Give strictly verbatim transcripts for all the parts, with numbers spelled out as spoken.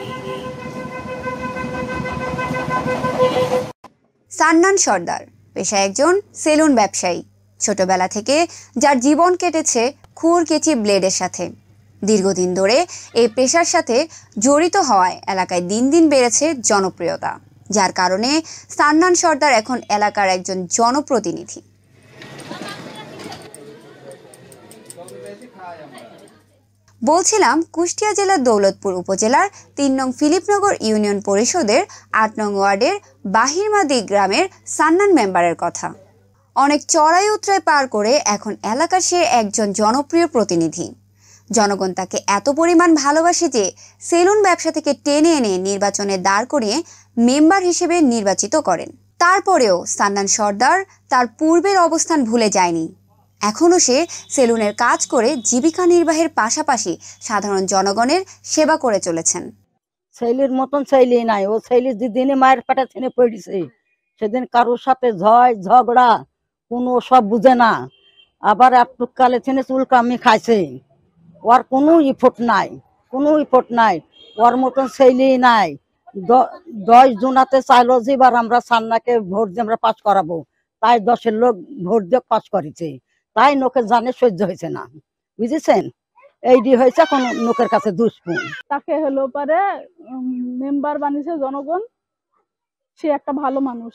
সান্নান সর্দার পেশায় একজন সেলুন ব্যবসায়ী। ছোটবেলা থেকে যার জীবন কেটেছে খুর কেচি ব্লেডের সাথে। দীর্ঘদিন ধরে এই পেশার সাথে জড়িত হওয়ায় এলাকায় দিন দিন বেড়েছে জনপ্রিয়তা, যার কারণে সান্নান সর্দার এখন এলাকার একজন জনপ্রতিনিধি। বলছিলাম, কুষ্টিয়া জেলার দৌলতপুর উপজেলার তিন নং ফিলিপনগর ইউনিয়ন পরিষদের আট নং ওয়ার্ডের বাহিরমাদি গ্রামের সান্নান মেম্বারের কথা। অনেক চড়াই উতরাই পার করে এখন এলাকার সে একজন জনপ্রিয় প্রতিনিধি। জনগণ তাকে এত পরিমাণ ভালোবাসে যে সেলুন ব্যবসা থেকে টেনে এনে নির্বাচনে দাঁড় করিয়ে মেম্বার হিসেবে নির্বাচিত করেন। তারপরেও সান্নান সর্দার তার পূর্বের অবস্থান ভুলে যায়নি। এখনও সে সেলুনের কাজ করে জীবিকা নির্বাহের পাশাপাশি সাধারণ জনগণের সেবা করে চলেছেন। শৈলীর মতন শৈলী নাই। ও শৈলী যেদিনে মায়ের পেটে ছেনে পড়েছে সেদিন কারোর সাথে ঝয় ঝগড়া কোনো সব বুঝে না। আবার একটু কালে ছেনে চুলকামি খাইছে। ওর কোনো ইফোর্ট নাই, কোনো ইফোর্ট নাই। ওর মতন শৈলী নাই। দশ জুনাতে চাইলো যে এবার আমরা সান্নাকে ভোট দিয়ে আমরা পাস করাবো, তাই দশের লোক ভোট দিয়ে পাস করেছে। তাই লোকের জানে সহ্য হয়েছে না, বুঝেছেন? এইডি হয়েছে এখন লোকের কাছে দুষ্পুণ। তাকে হলো পারে মেম্বার বানিয়েছে জনগণ। সে একটা ভালো মানুষ,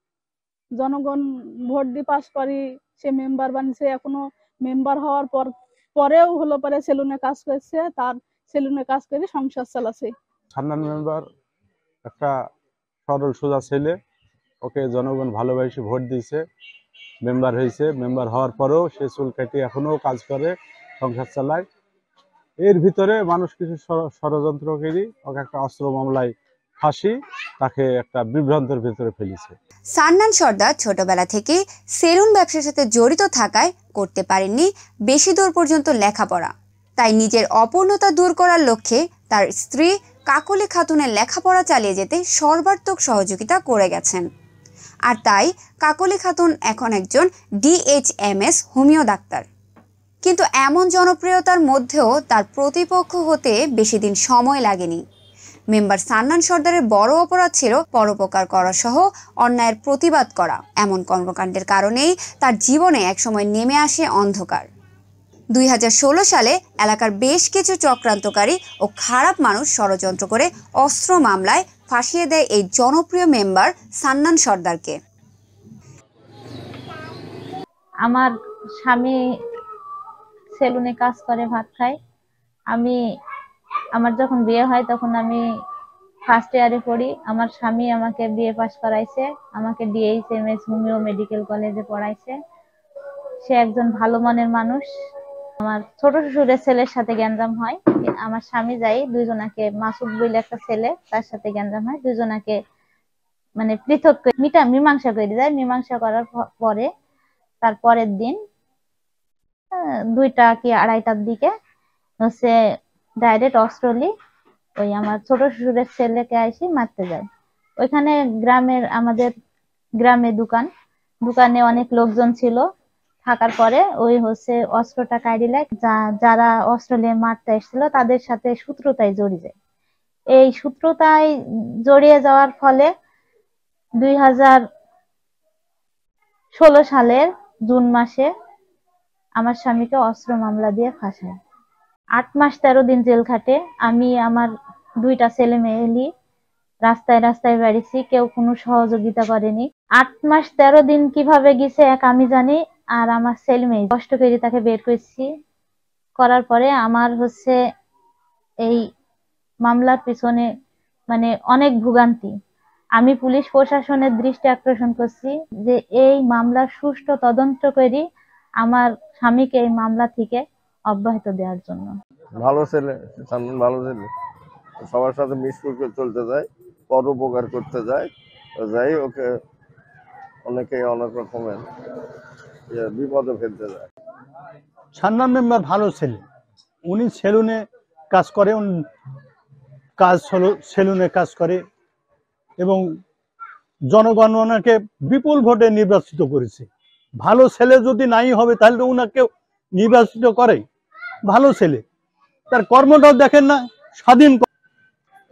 জনগণ ভোট দিয়ে পাস করি সে মেম্বার বানিয়েছে। এখনো মেম্বার হওয়ার পর পরেও হলো পারে সেলুনে কাজ করছে, তার সেলুনে কাজ করে সংসার চালাচ্ছে। সান্নান মেম্বার একটা সরল সোজা ছেলে, ওকে জনগণ ভালোবাসে ভোট দিয়েছে, মেম্বার হয়েছে। মেম্বার হওয়ার পরেও সে চুল কাটিয়ে এখনো কাজ করে, সংসার চালায়। এর ভিতরে মানুষ কিছু ষড়যন্ত্র করি ওকে একটা অস্ত্র মামলায় ফাঁসি, তাকে একটা বিভ্রান্তের ভিতরে ফেলেছে। সান্নান সর্দার ছোটবেলা থেকে সেলুন ব্যবসার সাথে জড়িত থাকায় করতে পারেননি বেশি দূর পর্যন্ত লেখাপড়া। তাই নিজের অপূর্ণতা দূর করার লক্ষ্যে তার স্ত্রী কাকলি খাতুনের লেখাপড়া চালিয়ে যেতে সর্বাত্মক সহযোগিতা করে গেছেন। আর তাই কাকলি খাতুন এখন একজন ডিএইচএমএস হোমিও ডাক্তার। কিন্তু এমন জনপ্রিয়তার মধ্যেও তার প্রতিপক্ষ হতে বেশি দিন সময় লাগেনি। মেম্বার সান্নান সর্দারের বড় অপরাধ ছিল পরোপকার করা সহ অন্যায়ের প্রতিবাদ করা। এমন কর্মকাণ্ডের কারণেই তার জীবনে একসময় নেমে আসে অন্ধকার। দুই হাজার ষোলো সালে এলাকার বেশ কিছু চক্রান্তকারী ও খারাপ মানুষ ষড়যন্ত্র করে অস্ত্র মামলায় ফাঁসিয়ে দেয় এই জনপ্রিয় মেম্বার সান্নান সর্দারকে। আমার স্বামী সেলুনে কাজ করে, ভাত খায়। আমি আমার যখন বিয়ে হয় তখন আমি ফার্স্ট ইয়ারে পড়ি। আমার স্বামী আমাকে বিয়ে পাস করাইছে, আমাকে ডিএইচএমএস হোমিও মেডিকেল কলেজে পড়াইছে। সে একজন ভালো মনের মানুষ। আমার ছোট শ্বশুরের ছেলের সাথে গ্যাঞ্জাম হয়, আমার স্বামী যাই দুইজনাকে, মাসুদ বলে একটা ছেলে, তার সাথে গ্যাঞ্জাম হয়। দুইজনাকে মানে পৃথক মিটা মীমাংসা করে দেয়। মীমাংসা করার পরে তার পরের দিন দুইটা কি আড়াইটার দিকে হচ্ছে ডাইরেক্ট অস্ট্রেলি ওই আমার ছোট শ্বশুরের ছেলেকে আইসি মারতে যায়। ওইখানে গ্রামের আমাদের গ্রামে দোকান দোকানে অনেক লোকজন ছিল। থাকার পরে ওই হচ্ছে অস্ত্রটা কাইডিলে যারা অস্ট্রেলিয়া মারতে এসেছিল তাদের সাথে শত্রুতায় জড়িয়ে যায়। এই শত্রুতায় জড়িয়ে যাওয়ার ফলে দুই হাজার ষোলো সালের জুন মাসে আমার স্বামীকে অস্ত্র মামলা দিয়ে ফাঁসায়। আট মাস তেরো দিন জেল খাটে। আমি আমার দুইটা ছেলে মেয়ে রাস্তায় রাস্তায় বেড়েছি, কেউ কোনো সহযোগিতা করেনি। আট মাস তেরো দিন কিভাবে গেছে এক আমি জানি। আর আমার ছেলে মেয়ে কষ্ট করে তাকে বের করেছি। করার পরে আমার হচ্ছে এই মামলার পিছনে মানে অনেক ভোগান্তি। আমি পুলিশ প্রশাসনের দৃষ্টি আকর্ষণ করছি যে এই মামলার সুষ্ঠু তদন্ত করে আমার স্বামীকে এই মামলা থেকে অব্যাহত দেওয়ার জন্য। ভালো ছেলে, ভালো ছেলে, সবার সাথে মিশে চলতে যায়, পরোপকার করতে যায়, যাই ওকে অনেকে অনেক রকমের বিপদে ফেলতে যায়। সান্নান মেম্বার ভালো ছেলে, উনি সেলুনে কাজ করে, কাজ সেলুনে কাজ করে এবং জনগণ ওনাকে বিপুল ভোটে নির্বাচিত করেছে। ভালো ছেলে যদি নাই হবে তাহলে তো ওনাকে নির্বাচিত করে। ভালো ছেলে, তার কর্মটাও দেখেন না, স্বাধীন।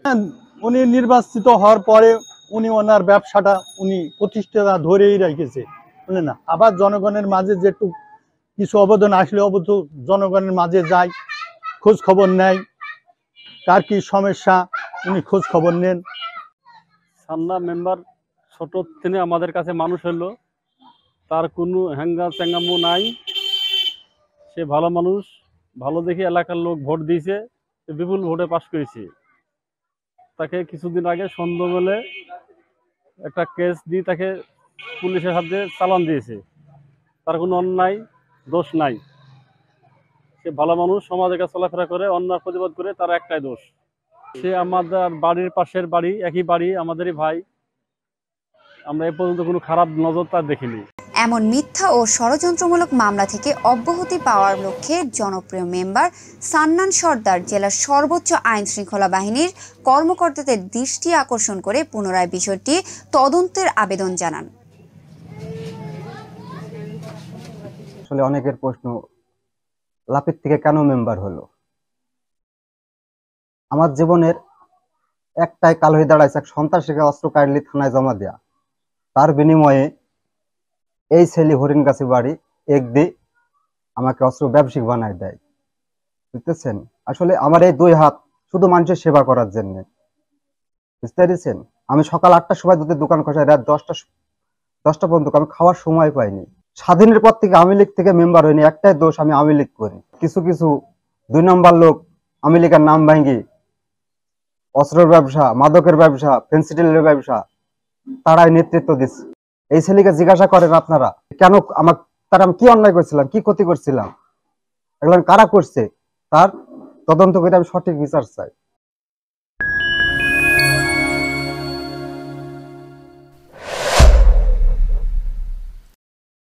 উনি নির্বাচিত হওয়ার পরে উনি ওনার ব্যবসাটা উনি প্রতিষ্ঠা ধরেই রেখেছে, বুঝলেন না। আবার জনগণের মাঝে যেটুকু কিছু অবদান আসলে অবধ জনগণের মাঝে যায়, খোঁজ খবর নেয়, কার কি সমস্যা উনি খোঁজ খবর নেন। সান্না মেম্বার ছোট থেকে আমাদের কাছে মানুষ হলো, তার কোনো হ্যাঙ্গা চ্যাঙ্গামো নাই, সে ভালো মানুষ, ভালো দেখে এলাকার লোক ভোট দিয়েছে, বিপুল ভোটে পাশ করেছে। তাকে কিছুদিন আগে সন্ধ্যাবেলে একটা কেস দিয়ে তাকে পুলিশের হাতে চালান দিয়েছে। তার কোনো অন্যায় দোষ নাই, সে ভালো মানুষ, সমাজের কাছে চলাফেরা করে, অন্যায় প্রতিবাদ করে, তার একটাই দোষ। সে আমাদের বাড়ির পাশের বাড়ি, একই বাড়ি, আমাদেরই ভাই। আমরা এ পর্যন্ত কোনো খারাপ নজর তার দেখিনি। এমন মিথ্যা ও ষড়যন্ত্রমূলক মামলা থেকে অব্যাহতি পাওয়ার লক্ষ্যে জনপ্রিয় মেম্বার সান্নান সর্দার জেলার সর্বোচ্চ আইন শৃঙ্খলা বাহিনীর কর্মকর্তাদের দৃষ্টি আকর্ষণ করে পুনরায় বিষয়টি তদন্তের আবেদন জানান। আসলে অনেকের প্রশ্ন, লাপিত থেকে কেন মেম্বার হলো? আমার জীবনের একটাই কাল হয়ে দাঁড়াইছে, এক সন্ত্রাসীকে অস্ত্র কাইন্ডলি থানায় জমা দেয়া। তার বিনিময়ে এই ছেলে হরিণগাছি বাড়ি একদি আমাকে অস্ত্র ব্যবসায়িক বানায় দেয়, বুঝতেছেন। আসলে আমার এই দুই হাত শুধু মানুষের সেবা করার জন্য, বুঝতে পেরেছেন। আমি সকাল আটটার সময় দুধের দোকান খসাই, রাত দশটা দশটা পর্যন্ত আমি খাওয়ার সময় পাইনি। স্বাধীনের পর থেকে আওয়ামী লীগ থেকে মেম্বার হয়নি, একটাই দোষ, আমি আওয়ামী লীগ করি। কিছু কিছু দুই নম্বর লোক আওয়ামী লীগের নাম ভাঙ্গি অস্ত্রের ব্যবসা, মাদকের ব্যবসা, ফেন্সিডিলের ব্যবসা তারাই নেতৃত্ব দিচ্ছে। এই ছেলেকে জিজ্ঞাসা করেন আপনারা, কেন আমাকে, তার আমি কি অন্যায় করছিলাম, কি ক্ষতি করছিলাম, এগুলো কারা করছে, তার তদন্ত করে আমি সঠিক বিচার চাই।